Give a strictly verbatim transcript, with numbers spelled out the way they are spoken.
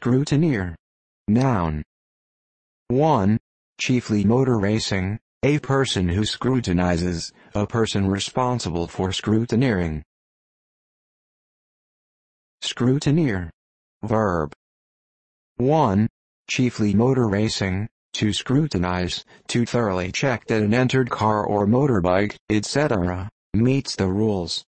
Scrutineer. Noun. one. Chiefly motor racing, a person who scrutinizes, a person responsible for scrutineering. Scrutineer. Verb. one. Chiefly motor racing, to scrutinize, to thoroughly check that an entered car or motorbike, et cetera, meets the rules.